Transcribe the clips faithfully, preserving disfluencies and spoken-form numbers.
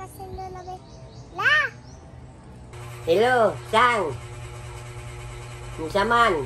kasi lulabi. La! Hello, Sang. Unsa man?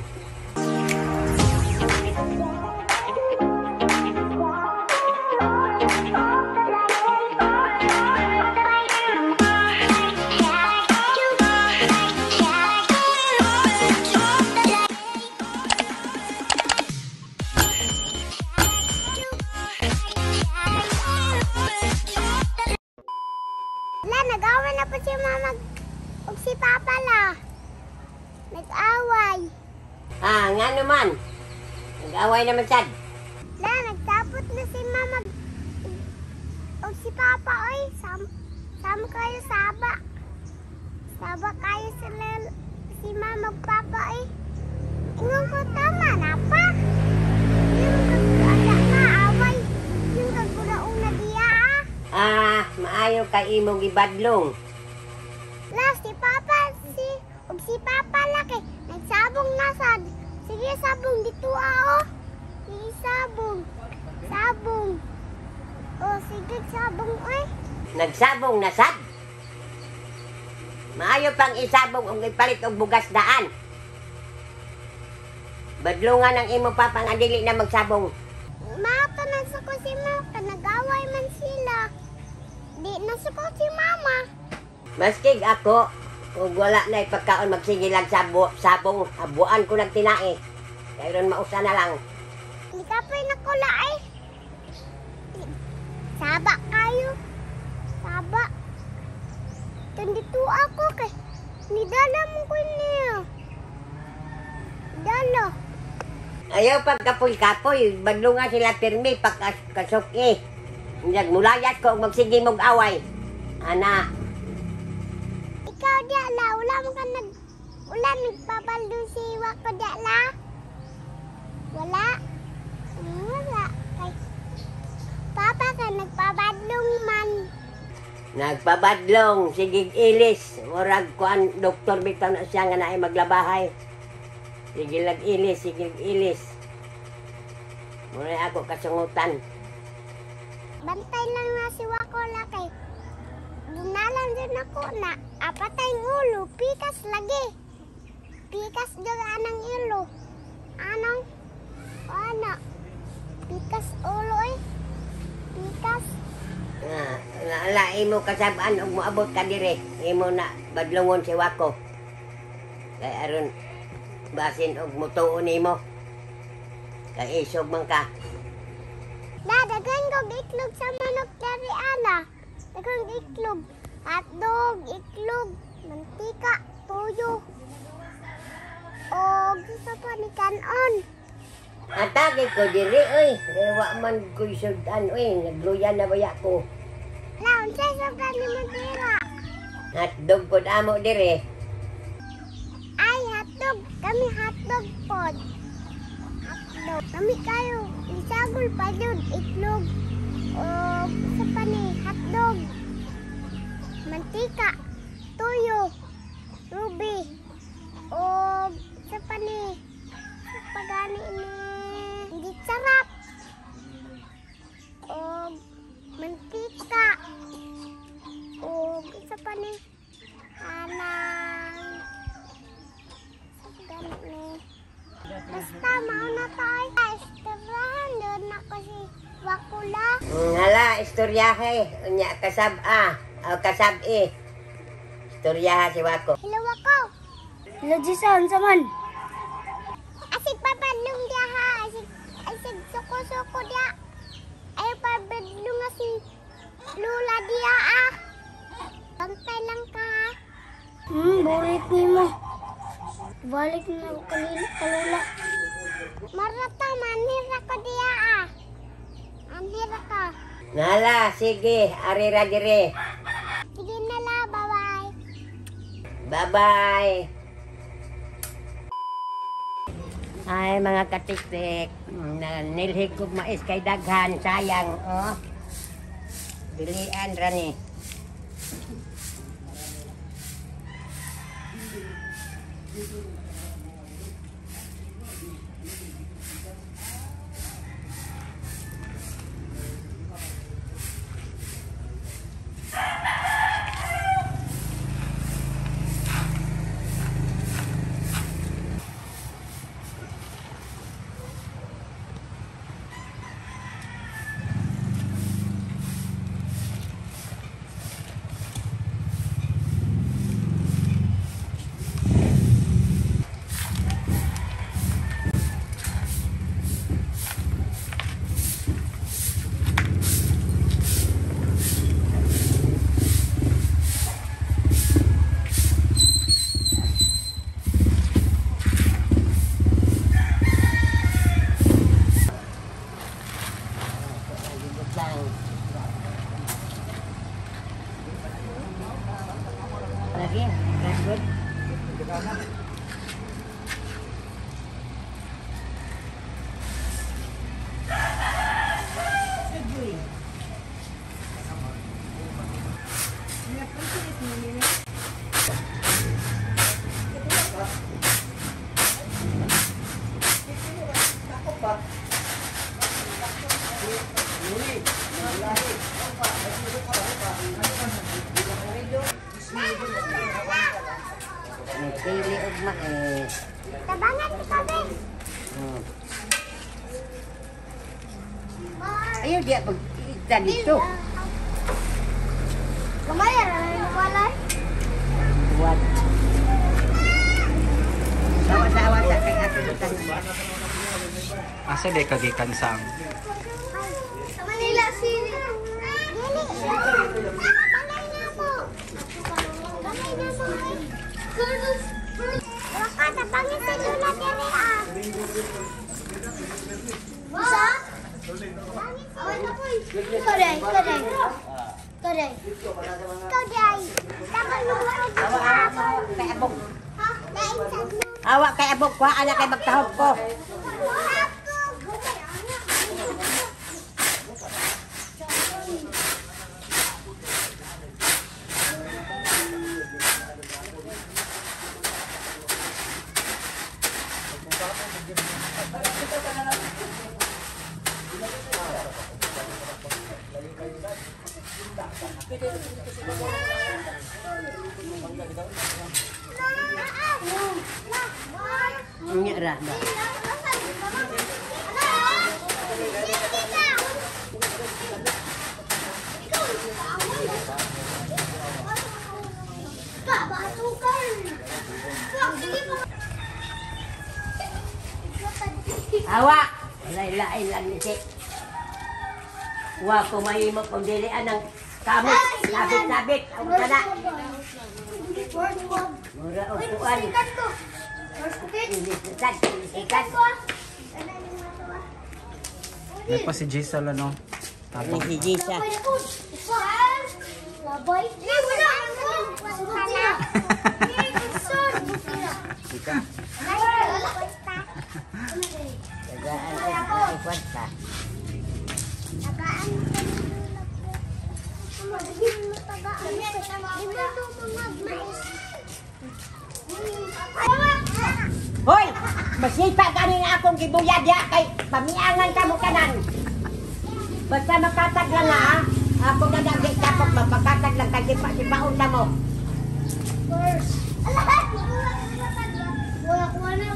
La, nag-away na po si mama ug si papa la. Nag-away. Ah, nga naman. Nag-away naman sad. La, nagtapot na si mama ug si papa oy. Sam sama kayo saba. Saba kayo sila si mama ug papa oy. Ingon ko tama na pa. Yung kagada na away. Yung kagulaong na diya ah. Ah, maayo ka imong ibadlong. La, si Papa, si, ug si Papa laki, nagsabong nasad. Sige, sabong dito ah, oh. Sige, sabong. Sabong. Oh, sige, sabong, oy. Nagsabong na sad. Maayo pang isabong ug ipalit og bugas daan. Badlungan ang imo papa nga dili na magsabong. Mato na sa ko si Mama, nag-away man sila. Di na sa ko si Mama. Maskig ako, kung wala na ipagkaon magsigilag sabo, sabong, abuan ko lang tinae. Kaya ron mausa na lang. Hindi ka pa nakula ay. Saba kayo. Saba. Tandito ako kay nidala mo ko niya. Dala. Ayaw pagkapoy-kapoy, badlungan sila pirmi pagkasok eh. Nagmulayat ko magsige mong away. Ana. Ikaw dia la, wala mo ka nag... Wala nagpabaldo si Wako dia la? Wala? Hmm, wala. Kay... Papa ka nagpabadlong man. Nagpabadlong, sige ilis. Murag kuan, doktor bitaw na siya nga na ay maglabahay. Sige lag ilis, sige ilis. Muna ako kasungutan. Bantay lang na si Wako la kay... Ginalan din ako na apatay ng ulo, pikas lagi. Pikas juga anang ulo. Anong? Ano? Pikas ulo eh. Pikas. Ah, ala imo kasabaan og moabot ka dire. Imo na badlongon si Wako. Kay aron basin og mutuon nimo. Kay isog man ka. Dadagan ko iklog sa manok dari ana. Dagang iklog. Hotdog, iklog, mantika, tuyo. O gusto pa ni kanon. Atake ko diri oy. Rewa man ko sudan oy. Nagluyan na baya ko. Laon sa sobrang ni Madira. Hotdog ko amo dire. Ay, hotdog. Kami hotdog pod. Hotdog. Kami kayo. Isagol pa yun. Iklog. O gusto pa ni hotdog. Mantika. Tuyo. Ruby. O gusto pa ni pagani ini. Hindi sarap. O mantika. O gusto pa ni hanang. Pagani ni. Basta mauna tayo. Istabrahan doon ako si Wakula. Ngala istoryahe nya kasab ah, o kasab eh. Istoryaha si Wako. Hello, Wako. Hello, Jason, saman. Asig papadlong dia ha. Asig, asig suko-suko dia. Ay papadlong nga si Lula dia ah. Bantay lang ka ha. Hmm, bulit ni mo. Balik na ako kalila, kalula. Marata manira ko dia ah. Manira ka. Ngala sige, arira dire. Sige na la, bye-bye. Bye-bye. Ay mga katiktik, na nilhig kog mais kay daghan, sayang oh. Bilian ra ni. Lagi, good. Pili og mais. Tabangan ka, Ben. Hmm. Ayaw dia pagkita dito. Kumaya, ano yung walay? Buat. Sawa-sawa sa kay ato lutang. Asa di kagikan sang? Sa Manila City. Dili. Tabangan na mo. Tabangan na mo. Waka, tapangin sa lula dili ah. Sa? Koday, koday. Koday. Koday. Tapang lumurog sa Awa-awa kay abog. Ha? Lain sa Awa kay abog ko ana kay magtahog ko. Nya ra ba. Awa, lain-lain lang ni si. Wa ko mahimo kung dilian ng kamot, labit-labit. Ang kana. Mura o tuan. Hindi sikat, hindi sikat. May pa si Giselle ano? Ni si Gisa. Labay. Eh, wala. Wala. Ika. Tagaan ay ay kwanta. Tagaan mo tagaan. Di mo magmais. Hoy! Masipa ka rin akong gibuyad ya kay pamiangan ka mo kanan. Basta makatag lang ha. Ako na nagdi kapag mapakatag lang kay sipa-sipaon na mo. First. Wala ko na.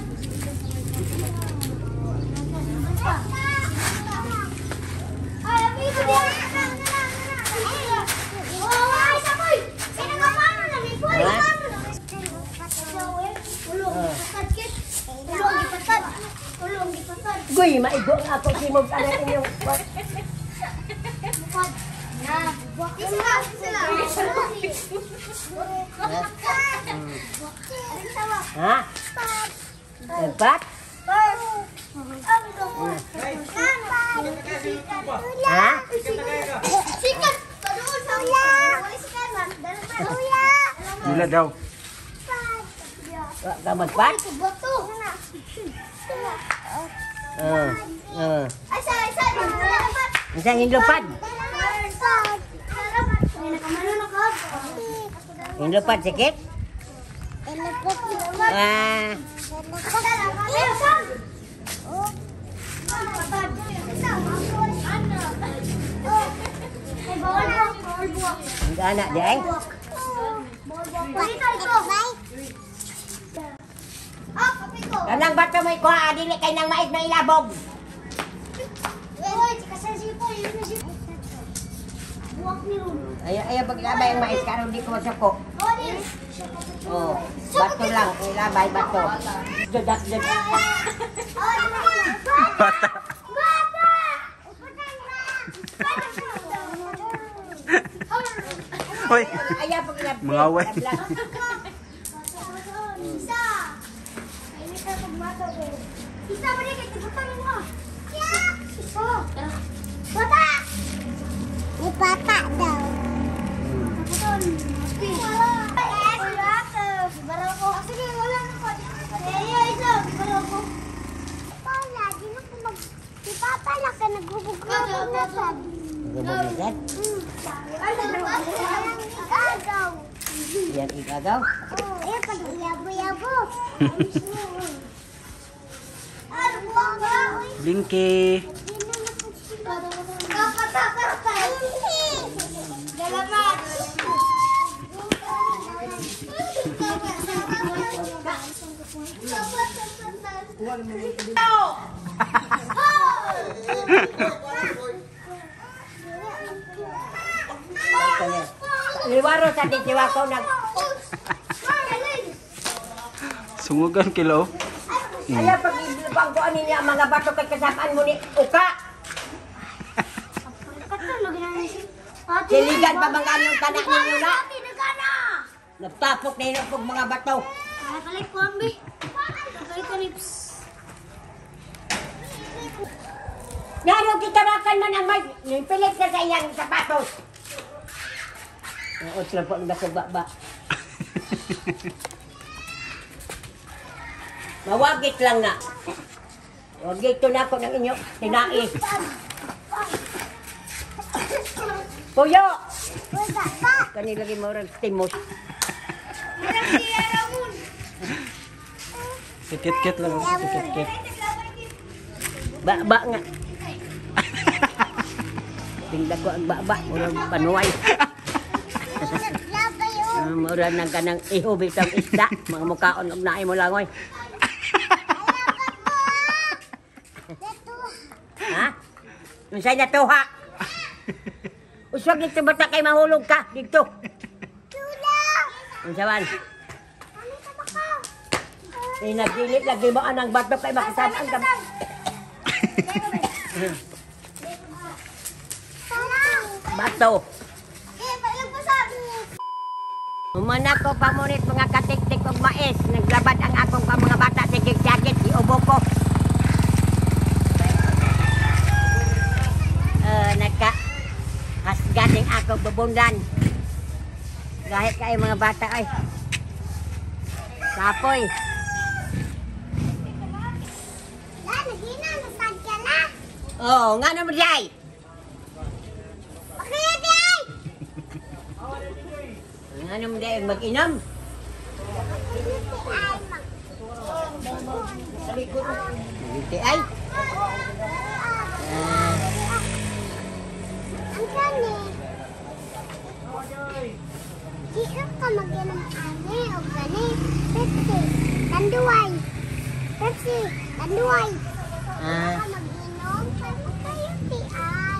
Ay, abi ko dia. Oh, ay sapoy. Sino ka pa na ni Poy? Ulong gipatad. Ulong gipatad. Ulong gipatad. Guy, maigo ang ako simog ka na inyong... Bukad. Na, buwak sila. Sila. Ha? Empat? Ha? Sikat. Padoon sa uya. Wala sikat man. Uya. Dila daw. Wa ka magpat? Bato. Oo. Oo. Asa, asa. Isang hindupad. Hindupad sikit? Ah. Ang anak dia eh? Kanang bato mo ikuha, dili kay nang mais na ilabog. Ayaw, ayaw paglabay ang mais, karon di ko masuko. Oh, bato lang, ilabay bato. Dadak, dadak. Bata. Hoy. Ayaw paglabay. Mga away. Isa. Ini ka pagmata ko. Isa ba ni kay butang mo? Isa. Bata. Ni bata daw. Butang. Mesti. bisan. Walang igagaw. Yan igagaw. Oh, eh, pag yabo-yabo. Ano ba ba? Blinky. Dalamat. Liwaro sa di si Wako nag... Sungugan kilo. Ala, pag pagkuan niya ang mga bato kay kasapaan mo ni Uka. Siligan pa bang kanyang tanak ninyo na? Nagtapok na yun ang mga bato. Nakakalit ko ang bi. Nakakalit ko lips. Naro kitarakan man ang may pilit na sa iyang sapatos. Ang otro po ang nasubaba. Mawagit lang na. Wagit to na ako ng inyo. Tinais. Puyo! Kanilagay mo rin timos. Sikit-kit lang. Sikit-kit. Ba-ba nga. Tingnan ko ang ba-ba. Murang panuay. Uh, Murang nang kanang ihubit ang isda. Mga mukhaon ang naay mo langoy. Ha? Unsay na to ha? Uswag dito bata kay mahulog ka dito. Unsa man? Eh, nagdilit lagi mo anang bato kay makasabaan ka. Bato. Umana ko pamunit mga katiktik og mais. Naglabad ang akong pa mga bata sa gig-jacket. Iubo ko. Uh, nagka hasgating akong bubundan. Kahit kayo mga bata ay. Kapoy. Oo, nga naman jay. Nga naman jay, mag-inom. Hindi ay. Ah. Ang gani. Di ka mag-inom ani o gani. Pepsi, tanduay. Pepsi, tanduay. Ah. Ka mag-inom, kayo ti ay.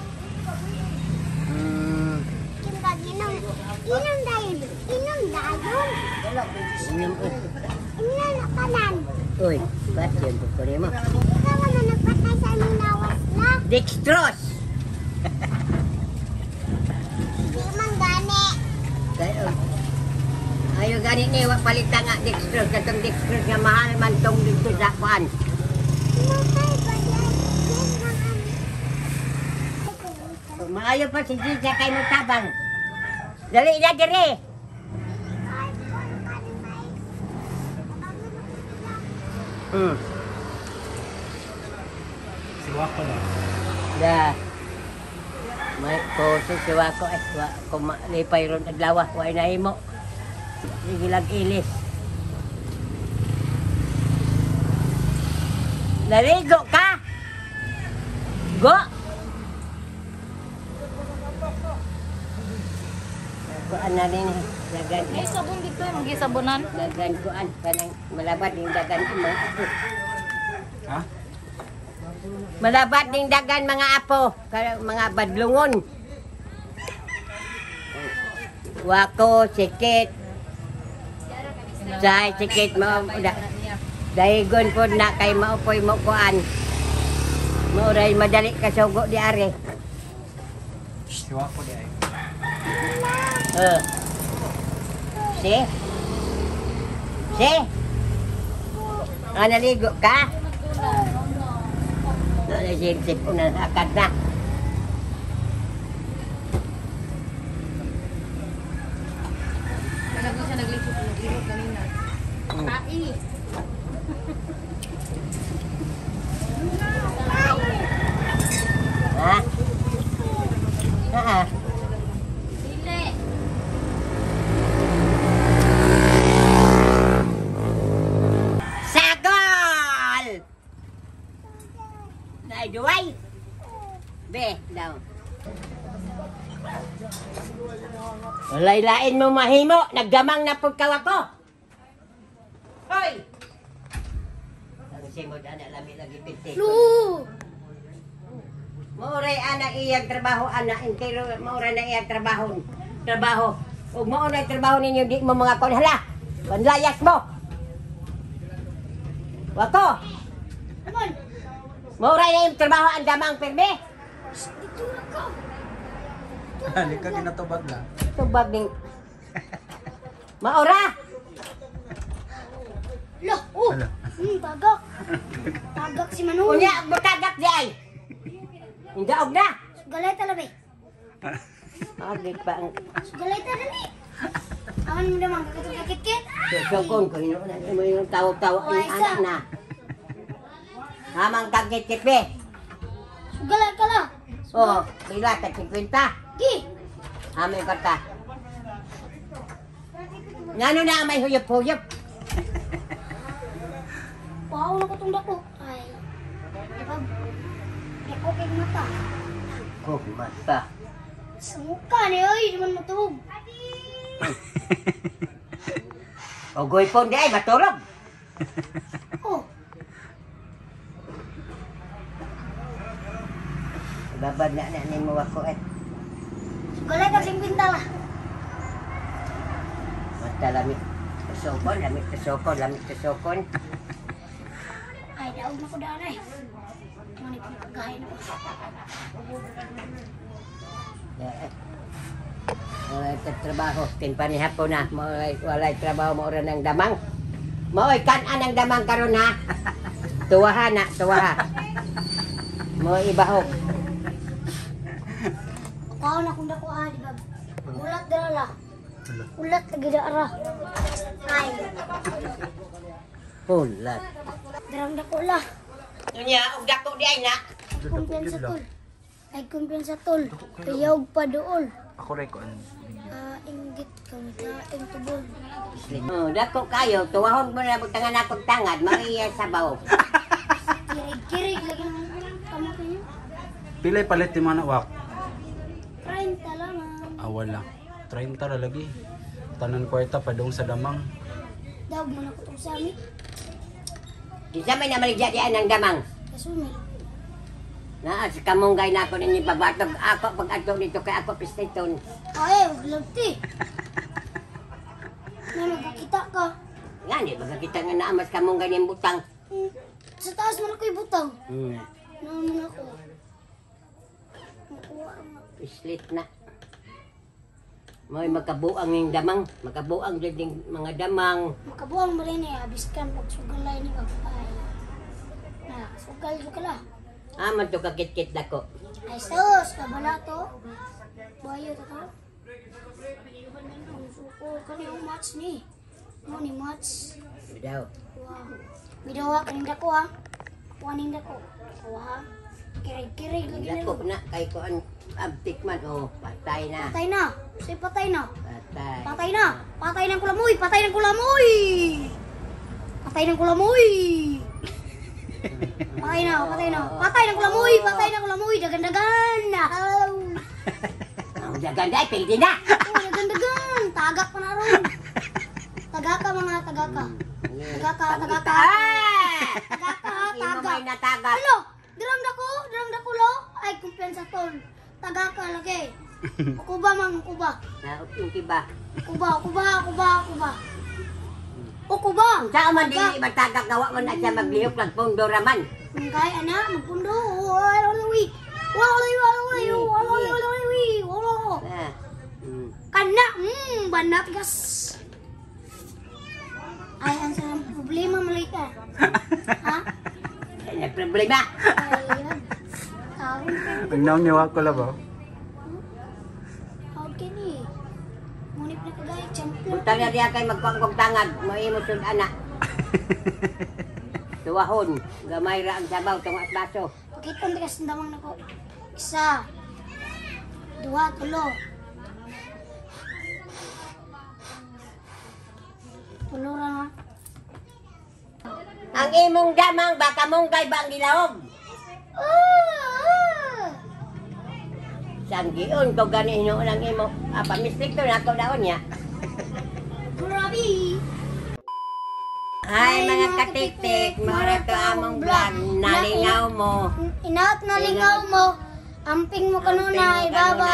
Hmm. Kim mag-inom. Inom dayon. Inom dayon. Inom ko. Inom na kanan. Uy, ba't yun po ko mo? Ikaw na nagpatay sa aming nawas na. Dextrose! Di man gani. Kaya, ayaw ganit ni, wag palita nga dextrose. Katong dextrose nga mahal man tong dito sa kuan. Mukay ba yan? Yan lang ang... Maayo pa si Gisa kay mo tabang. Dali na dire. Hmm. Siwa ko na. Da. May koso si Wako eh. Wa, kung malipay ron adlaw, huwag na himo. Sige lang ilis. Naligo ka? Go! Kuan na rin eh. Dagan May sabon dito eh. Mag-isabonan. Dagan kuan. Kanang malabad yung dagan mo. Ha? Malabad ding dagan mga apo, kaya mga badlungon. Wako, sikit. Say, sikit mo. Da, dahigon po na kay maupoy mo kuan. Mauray madali kasugo di are. Siwa ko di ay. Uh. Si? Si? Ah, naligo ka? Nalasip-sip ko na akad na. Talaga siya nagligo nagligo kanina. Tai. Ha? Ha? ha. Dili. Sakol! Naiduay! Be, daw. Walay-lain mo mahimo, nagdamang na pud kaw ako. Hoy! Ang simod ana lami lagi pinti. Lu. Mauray ana iyang trabaho ana entero mauray na iyang trabaho. Trabaho. Ug mao na trabaho ninyo di mo mga kon hala. Panlayas mo. Wako. Aman. Mauray na iyang trabaho ang damang pirmi. Dito na ka. Hindi ka ginatubag na. Tubag ning Maura. Lo. Oh. Hala. Hmm, tagak. Tagak si Manu. Unya butagak di ay. Indaog na. Galay talabi. Agit pa ang Galay talabi. Aman mo naman kakit-kakit. sokon ko ino na mo yung tawo-tawo Oy, ang isa. anak na. Hamang kagit kipe. Galay ka la. Oh, pila ka fifty. Gi. Amin kata. Ngano na may huyop-huyop. Wow, na ko tong dako. Ay. Diba? Di ko kay mata. Oh, mata. Sa mukha ni oy, di man matubog. O goypon di ay matulog. Oh. Babad na na ni mo ako eh. Galay ka sing bintala. Mata lamit kesokon, lamit kesokon, lamit kesokon. Ay, daog na ko daan ay. Mani ko kagahin ako. Ya, eh. Walay ka trabaho, tinpani hapon na. Walay, walay trabaho mo rin ng damang. Maoy kan-an ang damang karon ha. Tuwaha na, tuwaha. Mo ibahok. Pao na kung dako ah, di ba? Ulat dala. Ulat lagi dara. Ay, Hulat. darang dako la. Unya, ug dako di ay na. Ay kumpiyansa tol. Ay kumpiyansa tol. Piyawg pa dool. Ako rin ko. Ah, inggit ka nita, ing tubol. Oh, dako kayo, tuwahon mo na butangan akong tangad, Maria Sabaw. Kirig-kirig lagi naman kamo kayo. Pilay palit yung mga wak. treinta lamang. Ah, wala. thirty ra lagi. Tanan kwarta pa dong sa damang. Daog mo na ko tong sami. Di sa may namaligya di ay ng damang. Kasumi. Na, sa kamunggay na ako ninyo babatog. Ako, pag ato dito kay ako pistiton. Ay, lagti. Na magkakita ka. Nga, di ba kita nga naamas kamunggay ng butang. Hmm, sa taas mo na ko ibutang. Hmm, Naman ako. Nakuha nga. pislit na. May makabuang yung damang. Makabuang din yung mga damang. Makabuang mo rin eh. Abis ka pag sugalay ni ka. Ay. Na, sugal sugal ah. Aman to kakit-kit na ko. Ay, sus. Kabala to. Bayo to ka. Ang suko. Kani ang match ni. Mo ni match. Bidaw. Wow. Bidawa kaning dako ha. Waning dako. Wah. Kirig-kirig lagi na. Dako na, kay ko ang abtik man. Oh, patay na. Patay na. Say patay na. Patay. Patay na. Patay ng kulamoy. Patay ng kulamoy. Patay ng kulamoy. Patay na. Patay na. Patay ng kulamoy. Patay ng kulamoy. Dagan-dagan. Aw. Ang gaganda ay pwede na. Oh, dagan-dagan. Tagak pa na ron. Tagaka mga tagaka. Tagaka, tagaka. Ah! Tagaka, Imo taga. may natagat. Ano? Diram dako, diram dako lo. Ay kumpiyansa tol. Tagaka lagi. Kuba mang kuba. Na, hindi ba? Kuba, kuba, kuba, kuba. O kuba. Sa man din matagak gawa man na siya maglihok ng pundo raman. Kay ana magpundo. Walalawi. Walalawi, walalawi, walalawi, walalawi. Wala. Ah. Hmm. Kana, hmm, banat gas. Ay, ang sarang problema malika. Ha? Ay, problema. Ay, yan. Tawag ka. Ang naong niya wak ko lang ba? Tawag ka ni. Ngunit na kagaya, champion. Punta na diya kay magpangkong tangad. May mo sud ana. Tuwahon. Gamay ra ang sabaw tong atlaso. Pakita ang tigas ng damang na ko. Isa. Dua, tulo. Tulo ra na. Ang imong damang baka monggay ba ang gilawog? Sanggion ko gani hinuon ang imo. Ah, pamistik to na ako daon niya. Grabe! Hi mga katiktik, mara to among vlog. Nalingaw mo. Inaot na lingaw mo. Amping mo kanunay. Amping mo kanunay.